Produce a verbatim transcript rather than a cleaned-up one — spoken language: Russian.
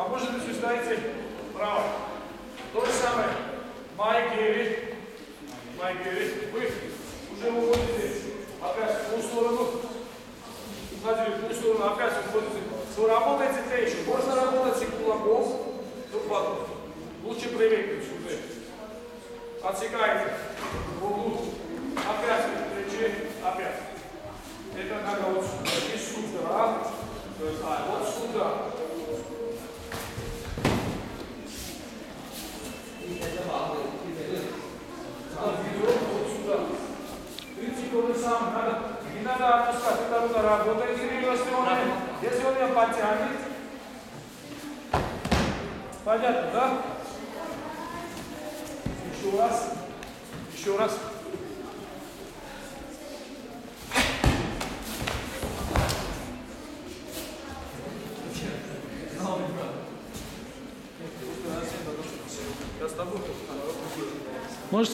А может быть, вы ставите право. То же самое. Майгери. Майгери. Вы уже уходите опять в ту сторону. Смотрите, в ту сторону опять уходите. Вы работаете плечи. Можно работать и кулаков. Тут потом. Лучше привыкнуть сюда. Отсекаете в углу. Опять плечи. Опять. Это надо вот сюда. И сюда. А, вот сюда. Вот сюда. Принцип то же самое. Надо, не надо отпускать. Это рука работает. Если он, если он меня потянет. Понятно, да? Еще раз. Еще раз. Я с тобой. Можешь